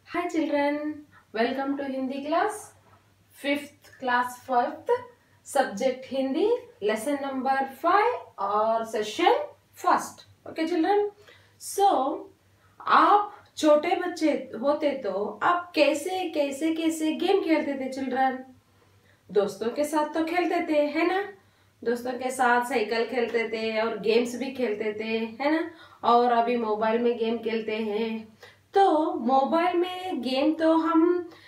Hi children, welcome to Hindi class, 5th class 5th subject Hindi, lesson number 5 or session first. Okay children, so आप छोटे बच्चे होते तो आप कैसे कैसे कैसे गेम खेलते थे चिल्ड्रन? दोस्तों के साथ तो खेलते थे, है ना? दोस्तों के साथ साइकिल खेलते थे और गेम्स भी खेलते थे, है ना? और अभी मोबाइल में गेम खेलते हैं। तो मोबाइल में गेम तो हम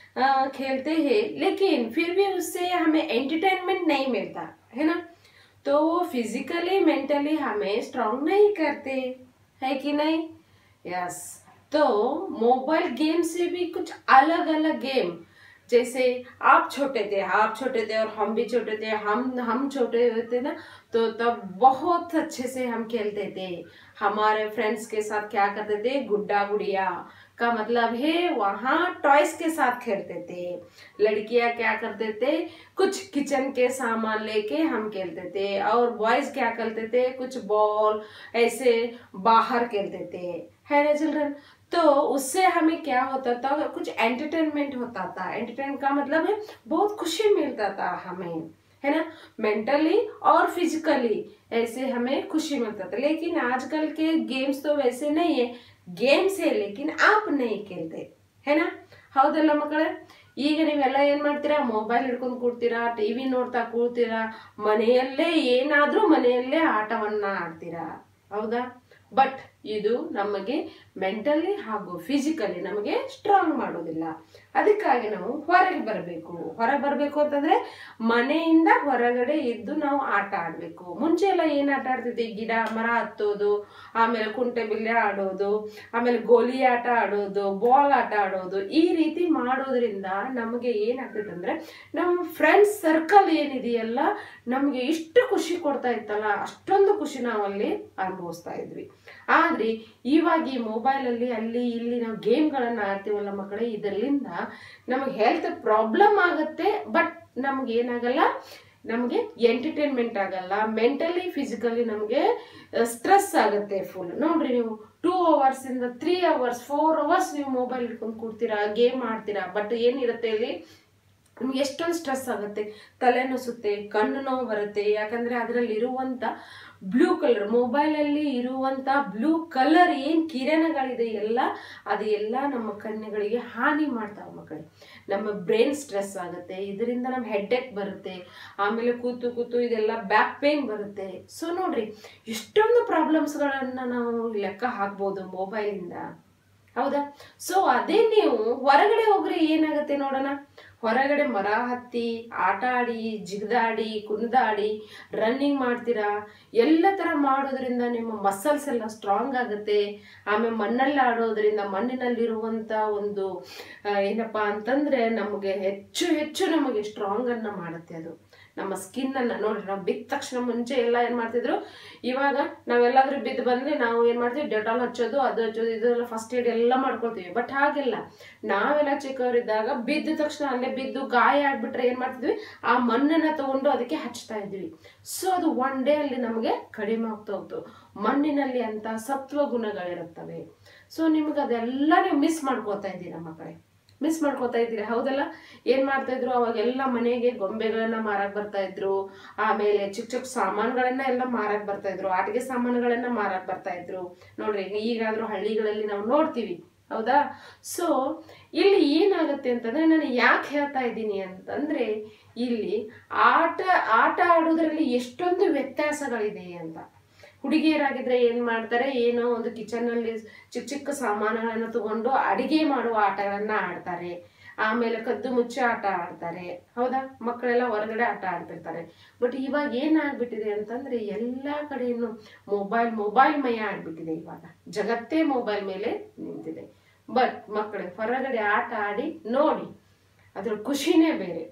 खेलते हैं, लेकिन फिर भी उससे हमें एंटरटेनमेंट नहीं मिलता, है ना? तो वो फिजिकली मेंटली हमें स्ट्रांग नहीं करते, है कि नहीं? यस। तो मोबाइल गेम से भी कुछ अलग अलग गेम, जैसे आप छोटे थे और हम भी छोटे थे, हम छोटे होते ना, तो तब बहुत अच्छे से हम खेलते थे। हमारे फ्रेंड्स के साथ क्या करते थे, गुड्डा गुड़िया का मतलब है वहाँ टॉयज के साथ खेलते थे। लड़कियां क्या करते थे, कुछ किचन के सामान लेके हम खेलते थे, और बॉयज क्या करते थे, कुछ बॉल ऐसे बाहर खेलते थे, है ना चिल्ड्रन? तो उससे हमें क्या होता था, कुछ एंटरटेनमेंट होता था। एंटरटेनमेंट का मतलब है बहुत खुशी मिलता था हमें, है ना? मेंटली और फिजिकली ऐसे हमें खुशी मिलता था। लेकिन आजकल के गेम्स तो वैसे नहीं है, गेम्स है लेकिन आप नहीं खेलते, है ना? ಹೌದಲ್ಲ ಮಕ್ಕಳೇ? ಈಗ ನೀವೆಲ್ಲ ಏನ್ ಮಾಡ್ತೀರಾ, ಮೊಬೈಲ್ ಹಿಡ್ಕೊಂಡು ಕೂಡ್ತೀರಾ, ಟಿವಿ ನೋಡ್ತಾ ಕೂಡ್ತೀರಾ, ಮನೆಯಲ್ಲೇ ಏನಾದ್ರೂ ಮನೆಯಲ್ಲೇ ಆಟವನ್ನ ಆಡ್ತೀರಾ, ಹೌದಾ? ಬಟ್ ಇದು ನಮಗೆ ಮೆಂಟಲಿ ಹಾಗೂ ಫಿಸಿಕಲಿ ನಮಗೆ ಸ್ಟ್ರಾಂಗ್ ಮಾಡೋದಿಲ್ಲ. ಅದಕ್ಕಾಗಿ ನಾವು ಹೊರಗೆ ಬರಬೇಕು ಅಂತಂದ್ರೆ ಮನೆಯಿಂದ ಹೊರಗಡೆ ಇದ್ದು ನಾವು ಆಟ ಆಡ್ಬೇಕು. ಮುಂಚೆ ಎಲ್ಲ ಏನ್ ಆಟ ಆಡ್ತಿದ್ವಿ, ಗಿಡ ಮರ ಹತ್ತೋದು, ಆಮೇಲೆ ಕುಂಟೆ ಬಿಲ್ಲೆ ಆಡೋದು, ಆಮೇಲೆ ಗೋಲಿ ಆಟ ಆಡೋದು, ಬಾಲ್ ಆಟ ಆಡೋದು, ಈ ರೀತಿ ಮಾಡೋದ್ರಿಂದ ನಮಗೆ ಏನಾಗ್ತದೆ ಅಂದ್ರೆ ನಮ್ಮ ಫ್ರೆಂಡ್ಸ್ ಸರ್ಕಲ್ ಏನಿದೆಯಲ್ಲ, ನಮ್ಗೆ ಇಷ್ಟು ಖುಷಿ ಕೊಡ್ತಾ ಇತ್ತಲ್ಲ, ಅಷ್ಟೊಂದು ಖುಷಿ ನಾವಲ್ಲಿ ಅನುಭವಿಸ್ತಾ ಇದ್ವಿ. ಆದ್ರೆ ಇವಾಗ ಈ ಮೊಬೈಲ್ ಅಲ್ಲಿ ಅಲ್ಲಿ ಇಲ್ಲಿ ನಾವು ಗೇಮ್ಗಳನ್ನ ಆಡ್ತೀವಲ್ಲ ಮಕ್ಕಳೇ, ಇದರಿಂದ ನಮಗೆ ಹೆಲ್ತ್ ಪ್ರಾಬ್ಲಮ್ ಆಗತ್ತೆ. ಬಟ್ ನಮ್ಗೆ ಏನಾಗಲ್ಲ, ನಮಗೆ ಎಂಟರ್ಟೈನ್ಮೆಂಟ್ ಆಗಲ್ಲ. ಮೆಂಟಲಿ ಫಿಸಿಕಲಿ ನಮಗೆ ಸ್ಟ್ರೆಸ್ ಆಗುತ್ತೆ ಫುಲ್. ನೋಡ್ರಿ, ನೀವು 2 hours ಇಂದ 3 hours 4 hours ನೀವು ಮೊಬೈಲ್ ಇಟ್ಕೊಂಡು ಕೂಡ್ತೀರಾ, ಗೇಮ್ ಆಡ್ತೀರಾ. ಬಟ್ ಏನಿರುತ್ತೆ ಇಲ್ಲಿ, ನಿಮ್ಗೆ ಎಷ್ಟೊಂದು ಸ್ಟ್ರೆಸ್ ಆಗುತ್ತೆ, ತಲೆನೋಸುತ್ತೆ, ಕಣ್ಣು ನೋವು ಬರುತ್ತೆ. ಯಾಕಂದ್ರೆ ಅದರಲ್ಲಿ ಇರುವಂತ ಬ್ಲೂ ಕಲರ್, ಮೊಬೈಲ್ ಅಲ್ಲಿ ಇರುವಂತ ಬ್ಲೂ ಕಲರ್ ಏನ್ ಕಿರಣಗಳಿದೆ ಎಲ್ಲ, ಅದು ಎಲ್ಲ ನಮ್ಮ ಕಣ್ಣುಗಳಿಗೆ ಹಾನಿ ಮಾಡ್ತಾವ ಮಕ್ಕಳೇ. ನಮ್ಮ ಬ್ರೈನ್ ಸ್ಟ್ರೆಸ್ ಆಗುತ್ತೆ, ಇದರಿಂದ ನಮ್ಮ ಹೆಡ್ಏಕ್ ಬರುತ್ತೆ, ಆಮೇಲೆ ಕೂತು ಕೂತು ಇದೆಲ್ಲ ಬ್ಯಾಕ್ ಪೇನ್ ಬರುತ್ತೆ. ಸೊ ನೋಡ್ರಿ, ಎಷ್ಟೊಂದು ಪ್ರಾಬ್ಲಮ್ಸ್ಗಳನ್ನ ನಾವು ಲೆಕ್ಕ ಹಾಕ್ಬೋದು ಮೊಬೈಲ್ ಇಂದ, ಹೌದಾ? ಸೊ ಅದೇ ನೀವು ಹೊರಗಡೆ ಹೋಗ್ರಿ, ಏನಾಗತ್ತೆ ನೋಡೋಣ. ಹೊರಗಡೆ ಮರ ಹತ್ತಿ ಆಟ ಆಡಿ, ಜಿಗಿದಾಡಿ, ಕುಣಿದಾಡಿ, ರನ್ನಿಂಗ್ ಮಾಡ್ತೀರಾ. ಎಲ್ಲ ತರ ಮಾಡೋದ್ರಿಂದ ನಿಮ್ಮ ಮಸಲ್ಸ್ ಎಲ್ಲ ಸ್ಟ್ರಾಂಗ್ ಆಗುತ್ತೆ. ಆಮೇಲೆ ಮಣ್ಣಲ್ಲಿ ಆಡೋದ್ರಿಂದ ಮಣ್ಣಿನಲ್ಲಿರುವಂತ ಒಂದು ಏನಪ್ಪಾ ಅಂತಂದ್ರೆ ನಮಗೆ ಹೆಚ್ಚು ಹೆಚ್ಚು ನಮಗೆ ಸ್ಟ್ರಾಂಗ್ ಅನ್ನ ಮಾಡುತ್ತೆ. ಅದು ನಮ್ಮ ಸ್ಕಿನ್ ಅನ್ನ ನೋಡ್ರಿ, ನಾವು ಬಿದ್ದ ತಕ್ಷಣ ಮುಂಚೆ ಎಲ್ಲ ಏನ್ ಮಾಡ್ತಿದ್ರು, ಇವಾಗ ನಾವೆಲ್ಲಾದ್ರೂ ಬಿದ್ದು ಬಂದ್ರೆ ನಾವು ಏನ್ ಮಾಡ್ತೀವಿ, ಡೆಟಾಲ್ ಹಚ್ಚೋದು, ಅದು ಹಚ್ಚೋದು, ಇದೆಲ್ಲ ಫಸ್ಟ್ ಏಡ್ ಎಲ್ಲ ಮಾಡ್ಕೊಳ್ತೀವಿ. ಬಟ್ ಹಾಗೆಲ್ಲ ನಾವೆಲ್ಲ ಚಿಕ್ಕವರಿದ್ದಾಗ ಬಿದ್ದ ತಕ್ಷಣ ಅಲ್ಲೇ ಬಿದ್ದು ಗಾಯ ಆಗ್ಬಿಟ್ರೆ ಏನ್ ಮಾಡ್ತಿದ್ವಿ, ಆ ಮಣ್ಣನ್ನ ತಗೊಂಡು ಅದಕ್ಕೆ ಹಚ್ತಾ ಇದ್ವಿ. ಸೊ ಅದು ಒನ್ ಡೇ ಅಲ್ಲಿ ನಮಗೆ ಕಡಿಮೆ ಆಗ್ತಾ ಹೋಗ್ತು. ಮಣ್ಣಿನಲ್ಲಿ ಅಂತ ಸತ್ವ ಗುಣಗಳಿರುತ್ತವೆ. ಸೊ ನಿಮ್ಗೆ ಅದೆಲ್ಲ ನೀವು ಮಿಸ್ ಮಾಡ್ಕೋತಾ ಇದ್ದೀರಾ ಮಕ್ಕಳೇ, ಮಿಸ್ ಮಾಡ್ಕೋತಾ ಇದ್ದೀರಾ, ಹೌದಲ್ಲ? ಏನ್ ಮಾಡ್ತಾ ಇದ್ರು, ಅವಾಗೆಲ್ಲ ಮನೆಗೆ ಗೊಂಬೆಗಳನ್ನ ಮಾರಕ್ ಬರ್ತಾ ಇದ್ರು, ಆಮೇಲೆ ಚಿಕ್ಕ ಚಿಕ್ಕ ಸಾಮಾನುಗಳನ್ನ ಎಲ್ಲ ಮಾರಕ್ ಬರ್ತಾ ಇದ್ರು, ಆಟಿಕೆ ಸಾಮಾನುಗಳನ್ನ ಮಾರಕ್ ಬರ್ತಾ ಇದ್ರು. ನೋಡ್ರಿ, ಈಗಾದ್ರೂ ಹಳ್ಳಿಗಳಲ್ಲಿ ನಾವು ನೋಡ್ತೀವಿ, ಹೌದಾ? ಸೊ ಇಲ್ಲಿ ಏನಾಗುತ್ತೆ ಅಂತಂದ್ರೆ, ನಾನು ಯಾಕೆ ಹೇಳ್ತಾ ಇದ್ದೀನಿ ಅಂತಂದ್ರೆ, ಇಲ್ಲಿ ಆಟ ಆಡೋದ್ರಲ್ಲಿ ಎಷ್ಟೊಂದು ವ್ಯತ್ಯಾಸಗಳಿದೆ ಅಂತ. ಹುಡುಗಿಯರಾಗಿದ್ರೆ ಏನ್ ಮಾಡ್ತಾರೆ, ಏನೋ ಒಂದು ಕಿಚನ್ ಅಲ್ಲಿ ಚಿಕ್ಕ ಚಿಕ್ಕ ಸಾಮಾನುಗಳನ್ನ ತಗೊಂಡು ಅಡಿಗೆ ಮಾಡುವ ಆಟಗಳನ್ನ ಆಡ್ತಾರೆ. ಆಮೇಲೆ ಕದ್ದು ಮುಚ್ಚೆ ಆಟ ಆಡ್ತಾರೆ, ಹೌದಾ? ಮಕ್ಕಳೆಲ್ಲ ಹೊರಗಡೆ ಆಟ ಆಡ್ತಿರ್ತಾರೆ. ಬಟ್ ಇವಾಗ ಏನಾಗ್ಬಿಟ್ಟಿದೆ ಅಂತಂದ್ರೆ, ಎಲ್ಲಾ ಕಡೆಯನ್ನು ಮೊಬೈಲ್ ಮಯ ಆಗ್ಬಿಟ್ಟಿದೆ. ಇವಾಗ ಜಗತ್ತೇ ಮೊಬೈಲ್ ಮೇಲೆ ನಿಂತಿದೆ. ಬಟ್ ಮಕ್ಕಳು ಹೊರಗಡೆ ಆಟ ಆಡಿ ನೋಡಿ, ಅದ್ರ ಖುಷಿನೇ ಬೇರೆ.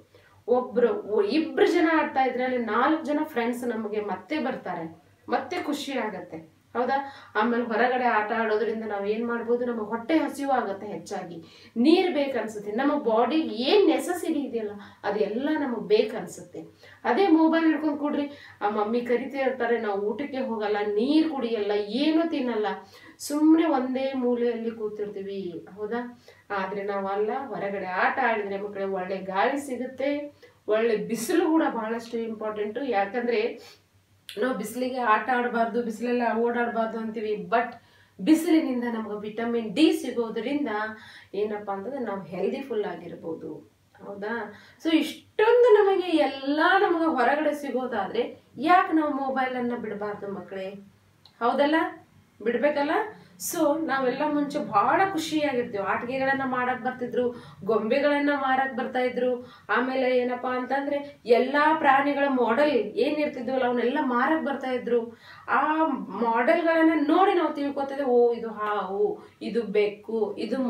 ಇಬ್ರು ಜನ ಆಡ್ತಾ ಇದ್ರೆ ಅಲ್ಲಿ 4 ಜನ ಫ್ರೆಂಡ್ಸ್ ನಮಗೆ ಮತ್ತೆ ಬರ್ತಾರೆ, ಮತ್ತೆ ಖುಷಿ ಆಗತ್ತೆ, ಹೌದಾ. ಆಮೇಲೆ ಹೊರಗಡೆ ಆಟ ಆಡೋದ್ರಿಂದ ನಾವು ಏನ್ ಮಾಡ್ಬೋದು, ನಮ್ಮ ಹೊಟ್ಟೆ ಹಸಿವು ಆಗತ್ತೆ, ಹೆಚ್ಚಾಗಿ ನೀರ್ ಬೇಕನ್ಸುತ್ತೆ, ನಮ್ಮ ಬಾಡಿಗೆ ಏನ್ ನೆಸಸಿಟಿ ಇದೆಯಲ್ಲ ಅದೆಲ್ಲ ನಮಗ್ ಬೇಕನ್ಸುತ್ತೆ. ಅದೇ ಮೊಬೈಲ್ ಹಿಡ್ಕೊಂಡ್ ಕೂಡ್ರಿ, ಆ ಮಮ್ಮಿ ಕರಿತಾ ಇರ್ತಾರೆ, ನಾವು ಊಟಕ್ಕೆ ಹೋಗಲ್ಲ, ನೀರ್ ಕುಡಿಯಲ್ಲ, ಏನು ತಿನ್ನಲ್ಲ, ಸುಮ್ಮನೆ ಒಂದೇ ಮೂಲೆಯಲ್ಲಿ ಕೂತಿರ್ತೀವಿ. ಹೌದಾ. ಆದ್ರೆ ನಾವಲ್ಲ, ಹೊರಗಡೆ ಆಟ ಆಡಿದ್ರೆ ಮಕ್ಕಳಿಗೆ ಒಳ್ಳೆ ಗಾಳಿ ಸಿಗುತ್ತೆ, ಒಳ್ಳೆ ಬಿಸಿಲು ಕೂಡ ಬಹಳಷ್ಟು ಇಂಪಾರ್ಟೆಂಟು. ಯಾಕಂದ್ರೆ ನಾವು ಬಿಸಿಲಿಗೆ ಆಟ ಆಡಬಾರ್ದು, ಬಿಸಿಲೆಲ್ಲ ಓಡಾಡಬಾರ್ದು ಅಂತೀವಿ, ಬಟ್ ಬಿಸಿಲಿನಿಂದ ನಮ್ಗೆ ವಿಟಮಿನ್ ಡಿ ಸಿಗೋದ್ರಿಂದ ಏನಪ್ಪಾ ಅಂತಂದ್ರೆ ನಾವು ಹೆಲ್ದಿ ಫುಲ್ ಆಗಿರ್ಬೋದು. ಹೌದಾ. ಸೊ ಇಷ್ಟೊಂದು ನಮಗೆ ಎಲ್ಲ ನಮಗೆ ಹೊರಗಡೆ ಸಿಗೋದಾದ್ರೆ ಯಾಕೆ ನಾವು ಮೊಬೈಲ್ ಅನ್ನ ಬಿಡಬಾರ್ದು ಮಕ್ಕಳೇ? ಹೌದಲ್ಲ, ಬಿಡ್ಬೇಕಲ್ಲ. ಸೊ ನಾವೆಲ್ಲ ಮುಂಚೆ ಬಹಳ ಖುಷಿಯಾಗಿರ್ತೀವಿ, ಆಟಿಕೆಗಳನ್ನ ಮಾಡಕ್ ಬರ್ತಿದ್ರು, ಗೊಂಬೆಗಳನ್ನ ಮಾರಕ್ ಬರ್ತಾ ಇದ್ರು. ಆಮೇಲೆ ಏನಪ್ಪಾ ಅಂತಂದ್ರೆ ಎಲ್ಲಾ ಪ್ರಾಣಿಗಳ ಮಾಡೆಲ್ ಏನಿರ್ತಿದ್ವಲ್ಲ ಅವನ್ನೆಲ್ಲ ಮಾರಕ್ ಬರ್ತಾ ಇದ್ರು. ಆ ಮಾಡೆಲ್ಗಳನ್ನ ನೋಡಿ ನಾವು ತಿಳ್ಕೊತಿದ್ವಿ, ಓ ಇದು ಹಾವು, ಇದು ಬೆಕ್ಕು, ಇದು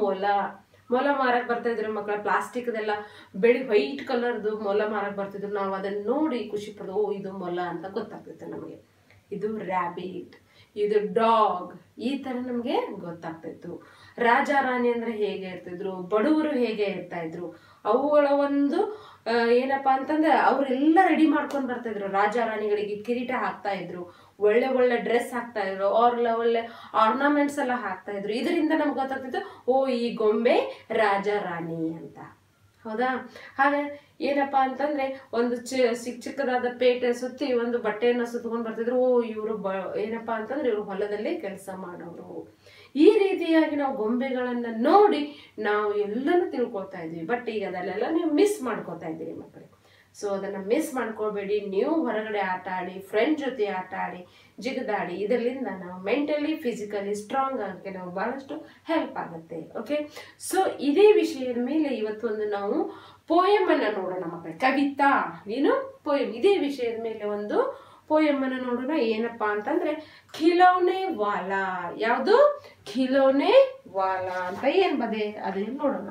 ಮೊಲ ಮಾರಕ್ ಬರ್ತಾ ಇದ್ರು ಮಕ್ಕಳ. ಪ್ಲಾಸ್ಟಿಕ್ದೆಲ್ಲ ಬೆಳಿ ವೈಟ್ ಕಲರ್ದು ಮೊಲ ಮಾರಕ್ ಬರ್ತಿದ್ರು. ನಾವು ಅದನ್ನ ನೋಡಿ ಖುಷಿ ಪಡೋದು, ಓ ಇದು ಮೊಲ ಅಂತ ಗೊತ್ತಾಗ್ತಿತ್ತು ನಮಗೆ. ಇದು ರ್ಯಾಬಿಟ್, ಇದು ಡಾಗ್, ಈ ತರ ನಮ್ಗೆ ಗೊತ್ತಾಗ್ತಿತ್ತು. ರಾಜ ರಾಣಿ ಅಂದ್ರೆ ಹೇಗೆ ಇರ್ತಿದ್ರು, ಬಡವರು ಹೇಗೆ ಇರ್ತಾ ಇದ್ರು, ಅವುಗಳ ಒಂದು ಏನಪ್ಪಾ ಅಂತಂದ್ರೆ ಅವರೆಲ್ಲ ರೆಡಿ ಮಾಡ್ಕೊಂಡ್ ಬರ್ತಾ ಇದ್ರು. ರಾಜ ರಾಣಿಗಳಿಗೆ ಕಿರೀಟ ಹಾಕ್ತಾ ಇದ್ರು, ಒಳ್ಳೆ ಒಳ್ಳೆ ಡ್ರೆಸ್ ಹಾಕ್ತಾ ಇದ್ರು, ಒಳ್ಳೆ ಆರ್ನಮೆಂಟ್ಸ್ ಎಲ್ಲ ಹಾಕ್ತಾ ಇದ್ರು. ಇದರಿಂದ ನಮ್ಗೆ ಗೊತ್ತಾಗ್ತಿತ್ತು, ಓ ಈ ಗೊಂಬೆ ರಾಜ ರಾಣಿ ಅಂತ. ಹೌದಾ. ಹಾಗೆ ಏನಪ್ಪಾ ಅಂತಂದ್ರೆ ಒಂದು ಚಿಕ್ಕದಾದ ಪೇಟೆ ಸುತ್ತಿ ಒಂದು ಬಟ್ಟೆಯನ್ನ ಸುತ್ಕೊಂಡ್ ಬರ್ತಿದ್ರು, ಓ ಇವರು ಏನಪ್ಪಾ ಅಂತಂದ್ರೆ ಇವರು ಹೊಲದಲ್ಲಿ ಕೆಲಸ ಮಾಡೋರು. ಈ ರೀತಿಯಾಗಿ ನಾವು ಗೊಂಬೆಗಳನ್ನ ನೋಡಿ ನಾವು ಎಲ್ಲನೂ ತಿಳ್ಕೊಳ್ತಾ ಇದ್ವಿ. ಬಟ್ ಈಗ ಅದನ್ನೆಲ್ಲ ನೀವು ಮಿಸ್ ಮಾಡ್ಕೊತಾ ಇದ್ದೀರಿ ಮಕ್ಕಳೇ. ಸೊ ಅದನ್ನ ಮಿಸ್ ಮಾಡ್ಕೋಬೇಡಿ. ನೀವು ಹೊರಗಡೆ ಆಟ ಆಡಿ, ಫ್ರೆಂಡ್ ಜೊತೆ ಆಟ ಆಡಿ, ಜಿಗಿದಾಡಿ. ಇದರಿಂದ ನಾವು ಮೆಂಟಲಿ ಫಿಸಿಕಲಿ ಸ್ಟ್ರಾಂಗ್ ಆಗಕ್ಕೆ ನಾವು ಬಹಳಷ್ಟು ಹೆಲ್ಪ್ ಆಗುತ್ತೆ. ಓಕೆ. ಸೊ ಇದೇ ವಿಷಯದ ಮೇಲೆ ಇವತ್ತೊಂದು ನಾವು ಪೋಯಮ್ ಅನ್ನ ನೋಡೋಣ ಮಕ್ಕಳೇ. ಕವಿತಾ ಏನು ಪೋಯಮ್, ಇದೇ ವಿಷಯದ ಮೇಲೆ ಒಂದು ಪೋಯಮ್ ಅನ್ನ ನೋಡೋಣ. ಏನಪ್ಪಾ ಅಂತಂದ್ರೆ ಖಿಲೌನೆ ವಾಲಾ. ಯಾವುದು? ಖಿಲೌನೆ ವಾಲಾ ಅಂತ ಏನ್ ಬದೆ ಅದೇನು ನೋಡೋಣ.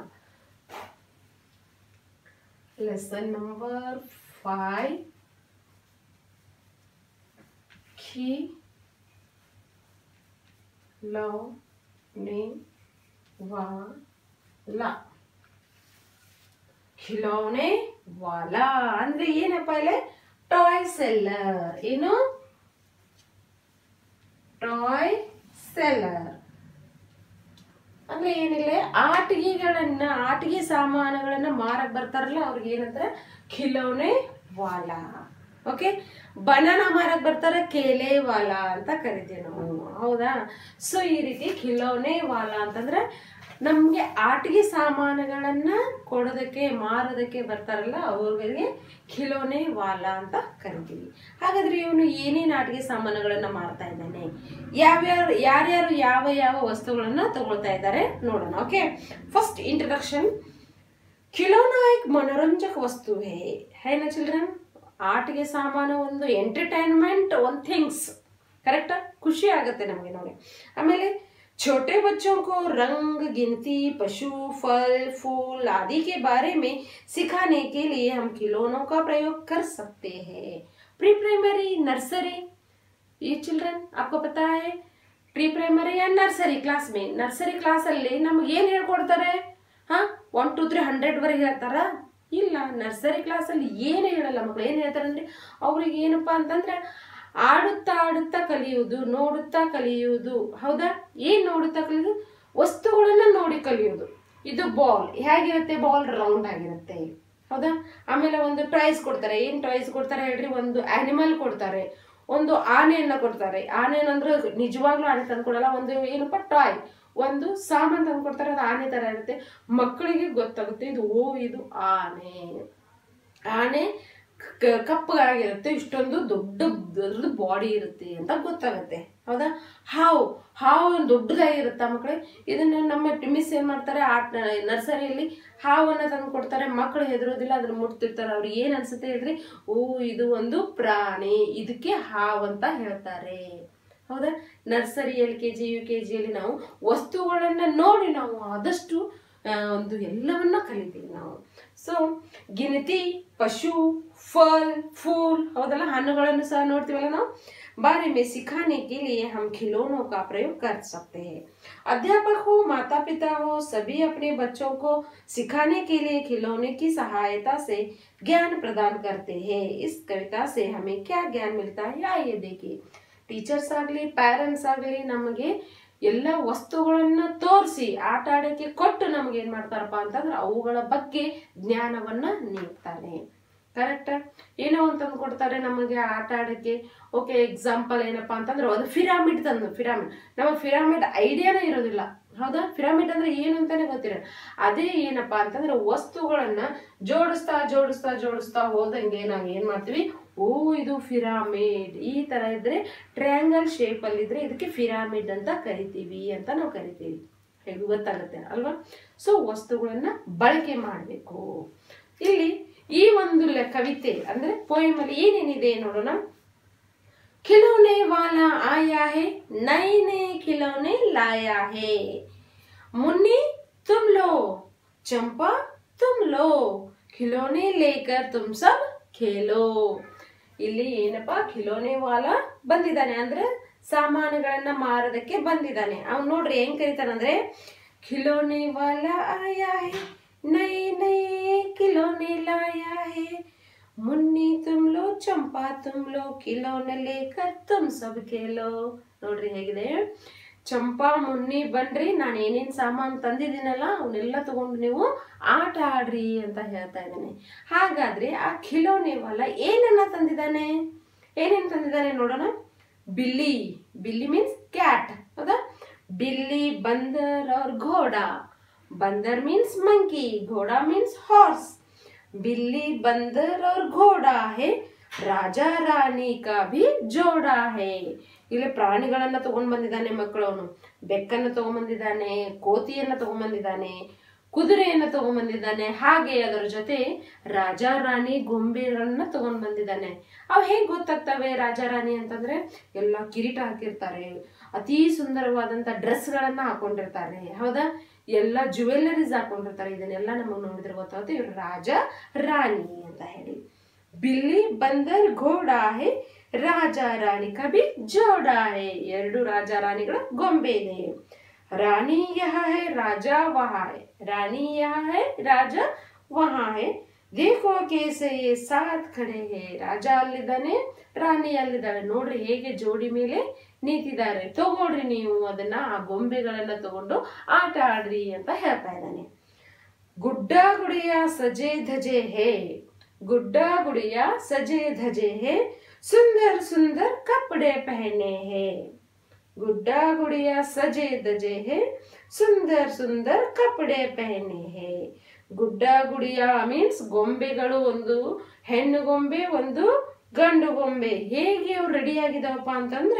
ಲೆಸನ್ ನಂಬರ್ 5 ಖಿಲೌನೆ ವಾಲಾ. ಖಿಲೌನೆ ವಾಲಾ ಅಂದ್ರೆ ಏನಪ್ಪ ಇಲ್ಲಿ? Toy seller. ಏನು? ಟಾಯ್ ಸೆಲ್ಲರ್ ಅಂದ್ರೆ ಏನಿಲ್ಲ, ಆಟಿಕೆ ಸಾಮಾನುಗಳನ್ನ ಮಾರಕ್ ಬರ್ತಾರಲ್ಲ ಅವ್ರಿಗೆ ಏನಂತಾರೆ? ಖಿಲೌನೆ ವಾಲಾ. ಓಕೆ. ಬನಾನಾ ಮಾರಕ್ ಬರ್ತಾರೆ, ಕೇಲೆ ವಾಲಾ ಅಂತ ಕರಿತೀವಿ ನಾವು. ಹೌದಾ. ಸೊ ಈ ರೀತಿ ಖಿಲೌನೆ ವಾಲಾ ಅಂತಂದ್ರೆ ನಮ್ಗೆ ಆಟಿಕೆ ಸಾಮಾನುಗಳನ್ನ ಕೊಡೋದಕ್ಕೆ ಮಾರೋದಕ್ಕೆ ಬರ್ತಾರಲ್ಲ ಅವ್ರಿಗೆ ಖಿಲೌನೆ ವಾಲಾ ಅಂತ ಕರಿತೀವಿ. ಹಾಗಾದ್ರೆ ಇವನು ಏನೇನು ಆಟಿಕೆ ಸಾಮಾನುಗಳನ್ನ ಮಾರ್ತಾ ಇದ್ದಾನೆ, ಯಾರ್ಯಾರು ಯಾವ ವಸ್ತುಗಳನ್ನ ತಗೊಳ್ತಾ ಇದ್ದಾರೆ ನೋಡೋಣ. ಓಕೆ. First introduction. ಖಿಲೌನಾ ಏಕ್ ಮನೋರಂಜಕ ವಸ್ತು ಹೈ ನಾ ಚಿಲ್ಡ್ರನ್. ಆಟಿಕೆ ಸಾಮಾನು ಒಂದು ಎಂಟರ್ಟೈನ್ಮೆಂಟ್, ಒಂದು ಥಿಂಗ್ಸ್. ಕರೆಕ್ಟಾ? ಖುಷಿ ಆಗುತ್ತೆ ನಮಗೆ ನೋಡಿ. ಆಮೇಲೆ छोटे बच्चों को रंग, गिनती, पशु, फल, फूल आदि के बारे में सिखाने के लिए हम खिलौनों का प्रयोग कर सकते हैं. Pre primary, nursery. ये चिल्ड्रन आपको पता है प्री प्राइमरी या नर्सरी क्लास में, नर्सरी क्लास ಅಲ್ಲಿ ನಮಗೆ ಏನು ಹೇಳ್ಕೊಡ್ತಾರೆ? 1 2 3 100 ವರೆಗೆ ಹೇಳ್ತಾರಾ? ಇಲ್ಲ. ನರ್ಸರಿ ಕ್ಲಾಸ್ ಅಲ್ಲಿ ಏನು ಹೇಳಲ್ಲ ಮಕ್ಕಳು. ಏನು ಹೇಳ್ತಾರೆ ಅಂದ್ರೆ ಅವ್ರಿಗೆ ಏನಪ್ಪಾ ಅಂತಂದ್ರೆ ಆಡುತ್ತಾ ಕಲಿಯುವುದು, ನೋಡುತ್ತಾ ಕಲಿಯುವುದು. ಹೌದಾ. ಏನ್ ನೋಡುತ್ತಾ ಕಲಿಯುವುದು? ವಸ್ತುಗಳನ್ನ ನೋಡಿ ಕಲಿಯುವುದು. ಇದು ಬಾಲ್ ಹೇಗಿರುತ್ತೆ? ಬಾಲ್ ರೌಂಡ್ ಆಗಿರುತ್ತೆ. ಹೌದಾ. ಆಮೇಲೆ ಒಂದು ಟಾಯ್ಸ್ ಕೊಡ್ತಾರೆ. ಏನ್ ಟಾಯ್ಸ್ ಕೊಡ್ತಾರೆ ಹೇಳ್ರಿ? ಒಂದು ಆನಿಮಲ್ ಕೊಡ್ತಾರೆ, ಒಂದು ಆನೆಯನ್ನ ಕೊಡ್ತಾರೆ. ಆನೆಯನ್ನಂದ್ರೆ ನಿಜವಾಗ್ಲೂ ಆನೆ ತಂದ್ಕೊಡಲ್ಲ, ಒಂದು ಏನಪ್ಪ ಟಾಯ್, ಒಂದು ಸಾಮಾನು ತಂದು ಕೊಡ್ತಾರೆ, ಅದು ಆನೆ ತರ ಇರುತ್ತೆ. ಮಕ್ಕಳಿಗೆ ಗೊತ್ತಾಗುತ್ತೆ ಇದು ಓ ಇದು ಆನೆ ಕಪ್ಪಗಾಗಿರುತ್ತೆ, ಇಷ್ಟೊಂದು ದೊಡ್ಡ ಬಾಡಿ ಇರುತ್ತೆ ಅಂತ ಗೊತ್ತಾಗುತ್ತೆ. ಹೌದಾ. ಹಾವು ದೊಡ್ಡದಾಗಿರುತ್ತಾ ಮಕ್ಕಳೇ? ಇದನ್ನ ನಮ್ಮ ಮಿಸ್ ಏನ್ ಮಾಡ್ತಾರೆ, ನರ್ಸರಿಯಲ್ಲಿ ಹಾವನ್ನ ತಂದು ಕೊಡ್ತಾರೆ. ಮಕ್ಕಳು ಹೆದರೋದಿಲ್ಲ, ಅದನ್ನ ಮುಟ್ತಿರ್ತಾರೆ. ಅವ್ರಿಗೆ ಏನ್ ಅನ್ಸುತ್ತೆ ಹೇಳ್ರಿ? ಓ ಇದು ಒಂದು ಪ್ರಾಣಿ, ಇದಕ್ಕೆ ಹಾವು ಅಂತ ಹೇಳ್ತಾರೆ. ಹೌದಾ. ನರ್ಸರಿ LKG UKGಯಲ್ಲಿ ನಾವು ವಸ್ತುಗಳನ್ನ ನೋಡಿ ನಾವು ಆದಷ್ಟು ಒಂದು ಎಲ್ಲವನ್ನ ಕಲಿತೀವಿ ನಾವು. ಸೊ ಗಿನತಿ, ಪಶು, ಫಲ್, ಫೂಲ್, ಹೌದಲ್ಲ, ಹಣ್ಣುಗಳನ್ನು ಸಹ ನೋಡ್ತೀವಲ್ಲ ನಾವು. बारे में सिखाने के लिए हम खिलौनों का प्रयोग कर सकते हैं। अध्यापक हो, माता पिता हो, सभी अपने बच्चों को सिखाने के लिए खिलौने की सहायता से ज्ञान प्रदान करते हैं। इस कविता से हमें क्या ज्ञान मिलता है आइए देखिए। ಟೀಚರ್ಸ್ ಆಗಲಿ ಪ್ಯಾರೆಂಟ್ಸ್ ಆಗಲಿ ನಮಗೆ ಎಲ್ಲ ವಸ್ತುಗಳನ್ನ ತೋರಿಸಿ ಆಟ ಆಡಕ್ಕೆ ಕೊಟ್ಟು ನಮ್ಗೆ ಏನ್ ಮಾಡ್ತಾರಪ್ಪ ಅಂತಂದ್ರೆ ಅವುಗಳ ಬಗ್ಗೆ ಜ್ಞಾನವನ್ನ ನೀಡ್ತಾರೆ. ಕರೆಕ್ಟ್? ಏನೋ ಅಂತಂದು ಕೊಡ್ತಾರೆ ನಮಗೆ ಆಟ ಆಡಕ್ಕೆ. ಓಕೆ, ಎಕ್ಸಾಂಪಲ್ ಏನಪ್ಪಾ ಅಂತಂದ್ರೆ ಒಂದು ಪಿರಾಮಿಡ್ ತಂದು, ಪಿರಾಮಿಡ್ ನಮಗೆ ಪಿರಾಮಿಡ್ ಐಡಿಯಾನೇ ಇರೋದಿಲ್ಲ. ಹೌದಾ? ಪಿರಾಮಿಡ್ ಅಂದ್ರೆ ಏನು ಅಂತಾನೆ ಗೊತ್ತಿರಲ್ಲ. ಅದೇ ಏನಪ್ಪಾ ಅಂತಂದ್ರೆ ವಸ್ತುಗಳನ್ನ ಜೋಡಿಸ್ತಾ ಜೋಡಿಸ್ತಾ ಜೋಡಿಸ್ತಾ ಹೋದಂಗೆ ನಾವು ಏನ್ ಮಾಡ್ತೀವಿ, ಓ ಇದು ಪಿರಾಮಿಡ್, ಈ ತರ ಇದ್ರೆ ಟ್ರಯಾಂಗಲ್ ಶೇಪ್ ಅಲ್ಲಿ ಇದ್ರೆ ಇದಕ್ಕೆ ಪಿರಾಮಿಡ್ ಅಂತ ಕರಿತೀವಿ ಅಂತ ನಾವು ಕರಿತೀವಿ. ಹೇಗೆ ಗೊತ್ತಾಗುತ್ತೆ ಅಲ್ವಾ? ಸೊ ವಸ್ತುಗಳನ್ನ ಬಳಕೆ ಮಾಡಬೇಕು. ಇಲ್ಲಿ ಈ ಒಂದು ಕವಿತೆ ಅಂದ್ರೆ ಪೋಯಮ್ ಅಲ್ಲಿ ಏನೇನಿದೆ ನೋಡೋಣ. खिलौने वाला आया है, नए नए खिलौने लाया है, मुन्नी तुम लो, चंपा तुम लो, खिलौने लेकर तुम सब खेलो. ಇಲ್ಲಿ ಏನಪ್ಪಾ ಖಿಲೋನೆ ವಾಲ ಬಂದಿದ್ದಾನೆ ಅಂದ್ರೆ ಸಾಮಾನುಗಳನ್ನ ಮಾರೋದಕ್ಕೆ ಬಂದಿದ್ದಾನೆ. ಅವ್ನು ನೋಡ್ರಿ ಹೆಂಗ್ ಕರೀತಾನಂದ್ರೆ ಖಿಲೋನೆ ವಾಲ ಆಯಾ ಹೇ, ನಯೇ ನಯೇ ಖಿಲೋನೆ ಲಾಯಾ ಹೇ, ಮುನ್ನಿ ತುಮ್ ಲೋ, ಚಂಪಾ ತುಮ್ ಲೋ, ಖಿಲೋನೆ ಲೇಕರ್ ತುಮ್ ಸಬ್ ಖೇಲೋ. ನೋಡ್ರಿ ಹೇಗಿದೆ. ಚಂಪಾ ಮುನ್ನಿ ಬನ್ರಿ, ನಾನು ಏನೇನ್ ಸಾಮಾನು ತಂದಿದ್ದೀನಲ್ಲ ಅವನ್ನೆಲ್ಲ ತಗೊಂಡು ನೀವು ಆಟ ಆಡ್ರಿ ಅಂತ ಹೇಳ್ತಾ ಇದ್ದಾನೆ. ಹಾಗಾದ್ರೆ ಆ ಖಿಲೋನೆ ವಾಲ ಏನನ್ನ ತಂದಿದ್ದಾನೆ, ಏನೇನ್ ತಂದಿದ್ದಾನೆ ನೋಡೋಣ. ಬಿಲ್ಲಿ, ಬಿಲ್ಲಿ ಮೀನ್ಸ್ ಕ್ಯಾಟ್. ಹೌದಾ? ಬಿಲ್ಲಿ, ಬಂದರ್ और घोड़ा. बंदर मीन्स मंकी, घोड़ा मीन्स हॉर्स. बिल्ली, बंदर और घोड़ा है, राजा रानी का भी जोड़ा है. ಇಲ್ಲಿ ಪ್ರಾಣಿಗಳನ್ನ ತಗೊಂಡ್ ಬಂದಿದ್ದಾನೆ ಮಕ್ಕಳು. ಅವನು ಬೆಕ್ಕನ್ನ ತಗೊಂಡ್ಬಂದಿದ್ದಾನೆ, ಕೋತಿಯನ್ನ ತಗೊಂಡ್ಬಂದಿದ್ದಾನೆ, ಕುದುರೆಯನ್ನ ತಗೊಂಡ್ಬಂದಿದ್ದಾನೆ, ಹಾಗೆ ಅದರ ಜೊತೆ ರಾಜ ರಾಣಿ ಗೊಂಬೆಗಳನ್ನ ತಗೊಂಡ್ ಬಂದಿದ್ದಾನೆ. ಅವ್ ಹೇಗ್ ಗೊತ್ತಾಗ್ತವೆ ರಾಜ ರಾಣಿ ಅಂತಂದ್ರೆ ಎಲ್ಲ ಕಿರೀಟ ಹಾಕಿರ್ತಾರೆ, ಅತಿ ಸುಂದರವಾದಂತ ಡ್ರೆಸ್ ಗಳನ್ನ ಹಾಕೊಂಡಿರ್ತಾರೆ. ಹೌದಾ? ಎಲ್ಲ ಜುವೆಲ್ಲರೀಸ್ ಹಾಕೊಂಡಿರ್ತಾರೆ. ಇದನ್ನೆಲ್ಲ ನಮಗ್ ನೋಡಿದ್ರೆ ಗೊತ್ತಾಗುತ್ತೆ ಇವ್ರು ರಾಜ ರಾಣಿ ಅಂತ ಹೇಳಿ. ಬಿಲ್ಲಿ, ಬಂದರ್, ಘೋಡಾ ಹೇ, ರಾಜ ರಾಣಿ ಕಭಿ ಜೋಡಾ ಹೇ. ಎರಡು ರಾಜ ರಾಣಿಗಳ ಗೊಂಬೆ ಇದೆ. ರಾಣಿ ಯಹ ಹೇ, ರಾಜ ವಹಾ ಹೇ. ರಾಣಿ ಯಹ ಹೇ, ರಾಜ ವಹಾ ಹೇ. ದೇಖೋ ಕೇಸೆ ಯೇ ಸಾಥ್ ಖಡೆ ಹೇ. ರಾಜ ಅಲ್ಲಿದ್ದಾನೆ, ರಾಣಿ ಅಲ್ಲಿದ್ದಾಳೆ. ನೋಡ್ರಿ ಹೇಗೆ ಜೋಡಿ ಮೇಲೆ ನಿಂತಿದ್ದಾರೆ. ತಗೊಳ್ರಿ ನೀವು ಅದನ್ನ, ಆ ಗೊಂಬೆಗಳನ್ನ ತಗೊಂಡು ಆಟ ಆಡ್ರಿ ಅಂತ ಹೇಳ್ತಾ ಇದ್ದಾನೆ. ಗುಡ್ಡ ಗುಡಿಯ ಸಜೆ ಧಜೆ ಹೇ, ಗುಡ್ಡ ಗುಡಿಯ ಸಜೆ ಧಜೆ ಹೇ, ಸುಂದರ್ ಸುಂದರ್ ಕಪಡೆ ಪಹನೆ ಹೇ. ಗುಡ್ಡ ಗುಡಿಯ ಸಜೆ ಧಜೆ ಹೇ, ಸುಂದರ್ ಸುಂದರ್ ಕಪಡೆ ಪಹನೆ ಹೇ. ಗುಡ್ಡ ಗುಡಿಯ ಮೀನ್ಸ್ ಗೊಂಬೆಗಳು, ಒಂದು ಹೆಣ್ಣು ಗೊಂಬೆ, ಒಂದು ಗಂಡು ಗೊಂಬೆ. ಹೇಗೆ ಅವ್ರು ರೆಡಿ ಆಗಿದಾವಪ್ಪ ಅಂತಂದ್ರ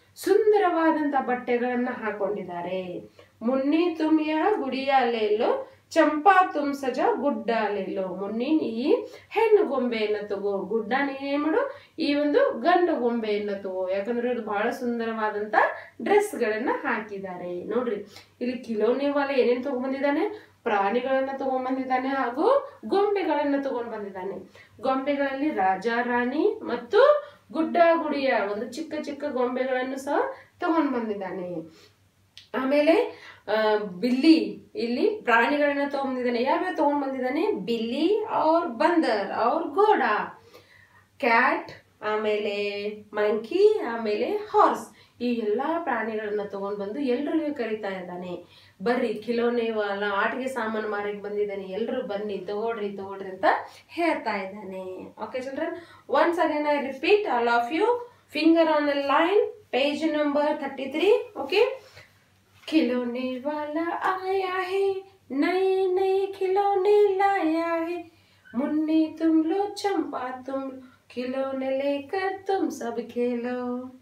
ಸುಂದರವಾದಂತ ಬಟ್ಟೆಗಳನ್ನ ಹಾಕೊಂಡಿದ್ದಾರೆ. ಮುನ್ನಿ ತುಮ್ ಯಹ ಗುಡಿಯ ಲೇಲೋ, ಚಂಪಾ ತುಮ್ ಸಜ ಗುಡ್ಡ ಲೇಲೋ. ಮುನ್ನಿ ನೀ ಹೆಣ್ಣು ಗೊಂಬೆಯನ್ನ ತಗೋ, ಗುಡ್ಡ ನೀನೇನ್ ಮಾಡು ಈ ಒಂದು ಗಂಡು ಗೊಂಬೆಯನ್ನ ತಗೋ. ಯಾಕಂದ್ರೆ ಇದು ಬಹಳ ಸುಂದರವಾದಂತ ಡ್ರೆಸ್ ಗಳನ್ನ ಹಾಕಿದ್ದಾರೆ. ನೋಡ್ರಿ ಇಲ್ಲಿ ಖಿಲೋನೆ ವಾಲ ಏನೇನ್ ತಗೊಂಡ್ಬಂದಿದ್ದಾನೆ, ಪ್ರಾಣಿಗಳನ್ನ ತಗೊಂಡ್ಬಂದಿದ್ದಾನೆ ಹಾಗೂ ಗೊಂಬೆಗಳನ್ನ ತಗೊಂಡ್ ಬಂದಿದ್ದಾನೆ. ಗೊಂಬೆಗಳಲ್ಲಿ ರಾಜ ರಾಣಿ ಮತ್ತು ಗುಡ್ಡ ಗುಡಿಯ ಒಂದು ಚಿಕ್ಕ ಚಿಕ್ಕ ಗೊಂಬೆಗಳನ್ನು ಸಹ ತಗೊಂಡ್ ಬಂದಿದ್ದಾನೆ. ಆಮೇಲೆ ಬಿಲ್ಲಿ, ಇಲ್ಲಿ ಪ್ರಾಣಿಗಳನ್ನ ತಗೊಂಡ್ಬಂದಿದ್ದಾನೆ. ಯಾವ್ಯಾವ ತಗೊಂಡ್ ಬಂದಿದ್ದಾನೆ? ಬಿಲ್ಲಿ और ಬಂದರ್ और घोड़ा, ಕ್ಯಾಟ್, ಆಮೇಲೆ ಮಂಕಿ, ಆಮೇಲೆ ಹಾರ್ಸ್. ಈ ಎಲ್ಲಾ ಪ್ರಾಣಿಗಳನ್ನ ತಗೊಂಡ್ ಬಂದು ಎಲ್ರಿಗೂ ಕರೀತಾ ಇದ್ದಾನೆ. ಬರ್ರಿ ಖಿಲೋನೆ ವಾಲ ಆಟಿಕೆ ಸಾಮಾನು ಮಾರಕ್ ಬಂದಿದ್ದಾನೆ, ಎಲ್ರು ಬನ್ನಿ ತಗೊಳ್ರಿ ತಗೊಳ್ರಿ ಅಂತ ಹೇಳ್ತಾ ಇದ್ದಾನೆ. Okay children, once again I repeat all of you. Finger on a line, page number 33. Okay. खिलौने वाला आया है, नए नए खिलौने लाया है, मुन्नी तुम लो, चंपा तुम लो, खिलौने लेकर तुम सब खेलो.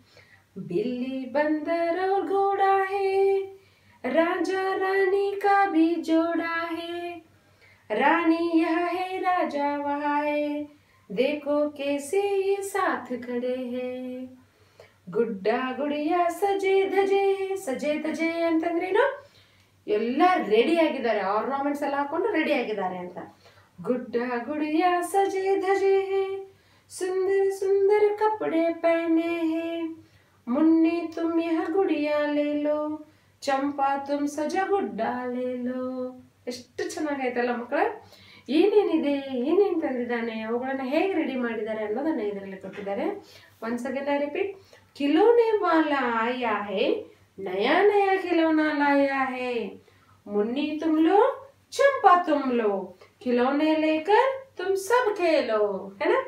बिल्ली, बंदर और घोड़ा है, राजा रानी का भी जोड़ा है. रानी यह है, राजा वहाँ है, देखो कैसे ये साथ खड़े हैं. ಗುಡ್ಡ ಗುಡಿಯ ಸಜೆ ಧಜೆ. ಸಜೆ ಧಜೆ ಅಂತಂದ್ರೇನು? ಎಲ್ಲ ರೆಡಿ ಆಗಿದ್ದಾರೆ, ಆರ್ನಮೆಂಟ್ಸ್ ಎಲ್ಲ ಹಾಕೊಂಡು ರೆಡಿ ಆಗಿದ್ದಾರೆ ಅಂತ. ಗುಡ್ಡ ಗುಡಿಯ ಸಜೆ ಧಜೆ ಹೇ, सुंदर सुंदर कपड़े पहने हैं। मुन्नी तुम यह गुड़िया ले लो, चंपा तुम सजा गुड्डा ले लो। ಎಷ್ಟು ಚೆನ್ನಾಗೈತಲ್ಲ ಮಕ್ಕಳೇ. ಏನೇನಿದೆ, ಏನೇನು ತಂದಿದ್ದಾನೆ, ಅವುಗಳನ್ನ ಹೇಗೆ ರೆಡಿ ಮಾಡಿದ್ದಾರೆ ಅನ್ನೋದನ್ನ ಇದರಲ್ಲಿ ಕೊಟ್ಟಿದ್ದಾರೆ. once again I repeat, खिलौने वाला आया है, नया नया खिलौना लाया है। मुन्नी तुम लो, चंपा तुम लो, खिलौने लेकर तुम सब खेलो, है ना।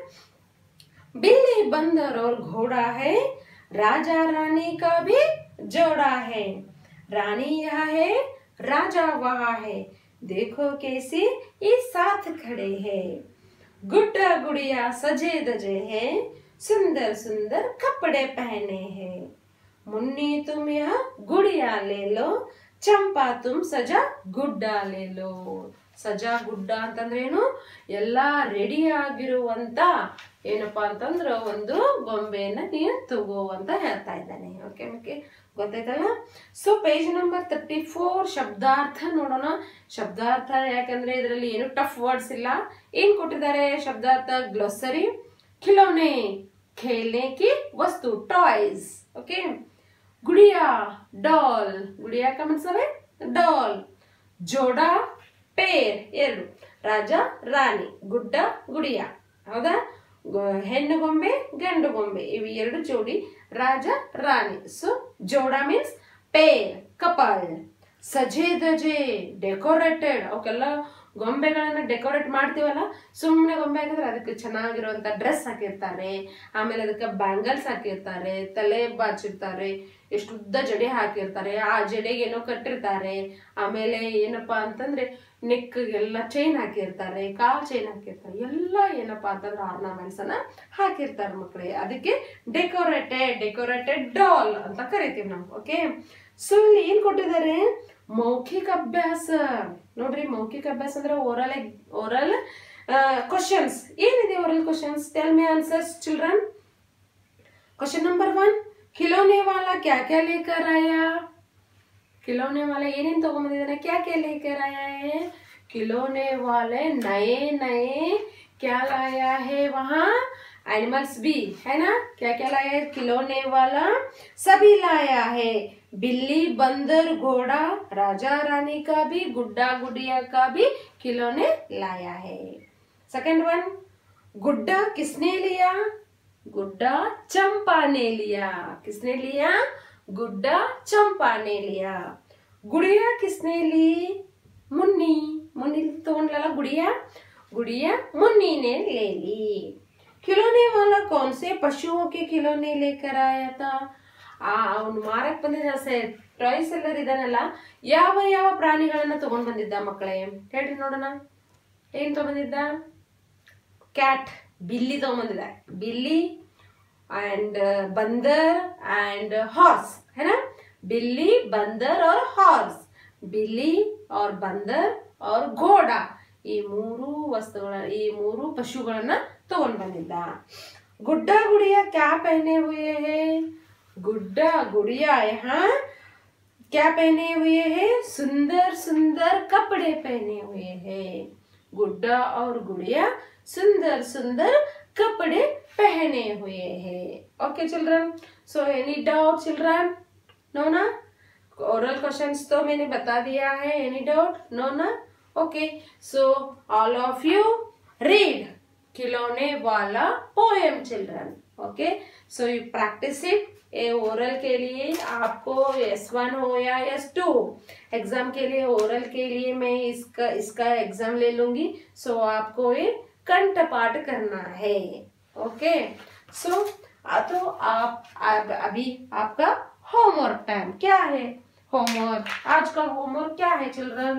बिल्ली बंदर और घोड़ा है, राजा रानी का भी जोड़ा है। रानी यहाँ है, राजा वहाँ है, देखो कैसे ये साथ खड़े हैं। गुड्डा गुड़िया सजे धजे हैं, सुंदर सुंदर कपड़े पहने हैं। मुन्नी तुम यह गुड़िया ले लो, चंपा तुम सजा गुड्डा ले लो। ಸಜಾ ಗುಡ್ಡ ಅಂತಂದ್ರೆ ಏನು, ಎಲ್ಲಾ ರೆಡಿ ಆಗಿರುವಂತ ಏನಪ್ಪಾ ಅಂತಂದ್ರೆ ಒಂದು ಗೊಂಬೆಯನ್ನ ನೀನು ತಗೋ ಅಂತ ಹೇಳ್ತಾ ಇದ್ದಾನೆ. ಓಕೆ ಓಕೆ, ಗೊತ್ತಾಯ್ತಲ್ಲ. ಸೊ ಪೇಜ್ ನಂಬರ್ 34 ಶಬ್ದಾರ್ಥ ನೋಡೋಣ. ಶಬ್ದಾರ್ಥ ಯಾಕಂದ್ರೆ ಇದರಲ್ಲಿ ಏನು ಟಫ್ ವರ್ಡ್ಸ್ ಇಲ್ಲ. ಏನ್ ಕೊಟ್ಟಿದ್ದಾರೆ ಶಬ್ದಾರ್ಥ? ಗ್ಲೋಸರಿ, ಖಿಲೌನೆ खेलने की वस्तु, टॉयज. ओके, गुड़िया डॉल, गुड़िया का मतलब है डॉल. जोड़ा पेर, ಎರಡು. ರಾಜ ರಾಣಿ, ಗುಡ್ಡ ಗುಡಿಯ, ಹೌದಾ. ಹೆಣ್ಣು ಗೊಂಬೆ ಗಂಡು ಗೊಂಬೆ, ಇವು ಎರಡು ಜೋಡಿ ರಾಜ ರಾಣಿ. ಸೊ ಜೋಡ ಮೀನ್ಸ್ ಪೇರ್, ಕಪಲ್. ಸಜೆ ದಜೆ ಡೆಕೋರೇಟೆಡ್, ಅವಕ್ಕೆಲ್ಲ ಗೊಂಬೆಗಳನ್ನ ಡೆಕೋರೇಟ್ ಮಾಡ್ತೀವಲ್ಲ, ಸುಮ್ಮನೆ ಗೊಂಬೆ ಹಾಕಿದ್ರೆ ಅದಕ್ಕೆ ಚೆನ್ನಾಗಿರುವಂತ ಡ್ರೆಸ್ ಹಾಕಿರ್ತಾರೆ, ಆಮೇಲೆ ಅದಕ್ಕೆ ಬ್ಯಾಂಗಲ್ಸ್ ಹಾಕಿರ್ತಾರೆ, ತಲೆ ಬಾಚಿರ್ತಾರೆ, ಎಷ್ಟು ಉದ್ದ ಜಡೆ ಹಾಕಿರ್ತಾರೆ, ಆ ಜಡೆಗೆ ಏನೋ ಕಟ್ಟಿರ್ತಾರೆ, ಆಮೇಲೆ ಏನಪ್ಪಾ ಅಂತಂದ್ರೆ ನೆಕ್ ಎಲ್ಲ ಚೈನ್ ಹಾಕಿರ್ತಾರೆ, ಕಾಲ್ ಚೈನ್ ಹಾಕಿರ್ತಾರೆ, ಎಲ್ಲ ಏನಪ್ಪಾ ಅಂತಂದ್ರೆ ಆರ್ನಮೆಂಟ್ಸ್ ಅನ್ನ ಹಾಕಿರ್ತಾರೆ ಮಕ್ಕಳೇ. ಅದಕ್ಕೆ ಡೆಕೋರೇಟೆಡ್ ಡಾಲ್ ಅಂತ ಕರಿತೀವಿ ನಾವು. ಓಕೆ, ಸೊ ಇಲ್ಲಿ ಏನ್ ಕೊಟ್ಟಿದ್ದಾರೆ? ಮೌಖಿಕ ಅಭ್ಯಾಸ ನೋಡ್ರಿ. ಮೌಖಿಕ ಅಭ್ಯಾಸ ಅಂದ್ರೆ ಓರಲ್ ಕ್ವಶನ್ಸ್. ಏನಿದೆ oral questions? Tell me answers children. Question number 1, खिलौने वाला क्या क्या लेकर आया? खिलौने वाला ಏನೇನು ತಗೊಂಡ್ಬಂದಿದ್ದಾನೆ? क्या क्या लेकर आया है? खिलौने वाले नए नए क्या लाया है? वहाँ एनिमल्स भी है ना. क्या क्या लाया है? खिलौने वाला सभी लाया है. बिल्ली बंदर घोड़ा राजा रानी का भी, गुड्डा गुड़िया का भी खिलौने लाया है. सेकंड वन, गुड्डा किसने लिया? गुड्डा चंपा ने लिया. किसने लिया? गुड्डा चंपा ने लिया. गुड़िया किसने ली? मुन्नी. मुन्नी तोड़ला गुड़िया, गुड़िया मुन्नी ने ले ली. खिलौने वाला कौन से पशुओं के खिलौने लेकर आया था? ಅವನು ಮಾರಕ್ ಬಂದಿದ್ದ ಟಾಯ್ಸ್ ಎಲ್ಲರ್ ಇದಾನಲ್ಲ, ಯಾವ ಯಾವ ಪ್ರಾಣಿಗಳನ್ನ ತಗೊಂಡ್ ಬಂದಿದ್ದ ಮಕ್ಕಳೇ ಹೇಳ್ರಿ ನೋಡೋಣ. ಏನ್ ತಗೊಂಡಿದ್ದ? ಕ್ಯಾಟ್, ಬಿಲ್ಲಿ ತಗೊಂಡ್ಬಂದಿದ್ದ. ಬಿಲ್ಲಿ and बंदर and horse, है ना. बिल्ली, बंदर और हॉर्स. बिल्ली और बंदर और घोड़ा, ಈ ಮೂರು ವಸ್ತುಗಳ, ಈ ಮೂರು ಪಶುಗಳನ್ನ ತಗೊಂಡ್ ಬಂದಿದ್ದ. गुड्डा गुड़िया क्या पहने हुए हैं? गुड्डा गुड़िया यहाँ क्या पहने हुए हैं? सुंदर सुंदर कपड़े पहने हुए हैं. गुड्डा और गुड़िया सुंदर सुंदर कपड़े पहने हुए हैं. Okay children, so any doubt children? No ना. ओरल क्वेश्चंस तो मैंने बता दिया है. Any doubt? नो ना. Okay, so all of you read खिलौने वाला poem children. Okay, so you practice it. A oral के लिए आपको S1 हो या S2 एग्जाम के लिए, ओरल के लिए मैं इसका एग्जाम ले लूंगी. सो आपको ये कंठपाठ करना है. ओके, सो तो आप अभी आपका होमवर्क टाइम क्या है? होमवर्क, आज का होमवर्क क्या है चिल्ड्रन?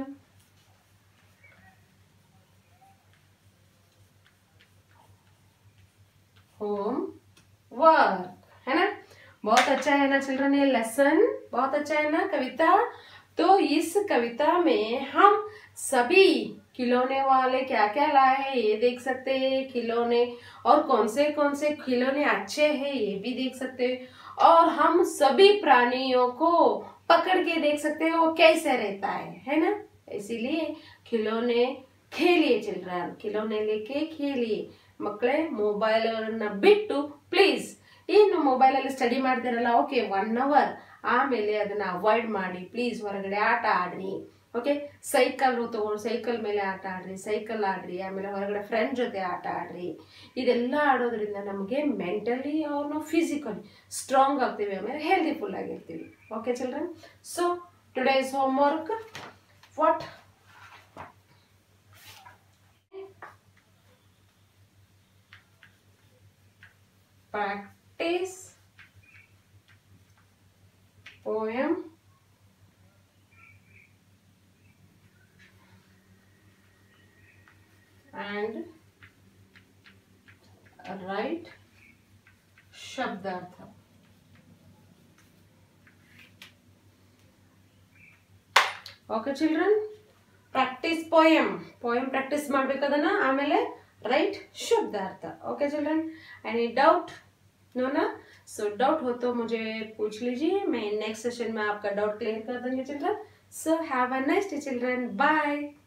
होमवर्क है ना. बहुत अच्छा है ना चिल्ड्रन, ये लेसन बहुत अच्छा है ना. कविता, तो इस कविता में हम सभी खिलौने वाले क्या क्या लाए हैं ये देख सकते हैं. खिलौने और कौन से खिलौने अच्छे हैं ये भी देख सकते हैं. और हम सभी प्राणियों को पकड़ के देख सकते हैं वो कैसे रहता है ना. इसीलिए खिलौने खेलिए चिल्ड्रन, खिलौने लेके खेलिए. ಮಕ್ಕಳೇ ಮೊಬೈಲನ್ನು ಬಿಟ್ಟು ಪ್ಲೀಸ್ ಏನು ಮೊಬೈಲಲ್ಲಿ ಸ್ಟಡಿ ಮಾಡ್ತಿರಲ್ಲ ಓಕೆ 1 hour, ಆಮೇಲೆ ಅದನ್ನು ಅವಾಯ್ಡ್ ಮಾಡಿ ಪ್ಲೀಸ್. ಹೊರಗಡೆ ಆಟ ಆಡ್ರಿ, ಓಕೆ. ಸೈಕಲ್ ತಗೊಂಡು ಸೈಕಲ್ ಮೇಲೆ ಆಟ ಆಡ್ರಿ, ಸೈಕಲ್ ಆಡ್ರಿ, ಆಮೇಲೆ ಹೊರಗಡೆ ಫ್ರೆಂಡ್ ಜೊತೆ ಆಟ ಆಡ್ರಿ. ಇದೆಲ್ಲ ಆಡೋದ್ರಿಂದ ನಮಗೆ ಮೆಂಟಲಿ ಆರ್ ನಾವು ಫಿಸಿಕಲಿ ಸ್ಟ್ರಾಂಗ್ ಆಗ್ತೀವಿ, ಆಮೇಲೆ ಹೆಲ್ದಿಫುಲ್ ಆಗಿರ್ತೀವಿ. Okay children, so today's homework what practice poem and write ಶಬ್ದಾರ್ಥ. Okay children, practice poem practice ಮಾಡ್ಬೇಕದನ್ನ, ಆಮೇಲೆ राइट शब्दार्थ. Okay children, any doubt? No ना? सो डाउट हो तो मुझे पूछ लीजिए, मैं नेक्स्ट सेशन में आपका डाउट क्लियर कर दूंगी children. So have a nice day children, bye.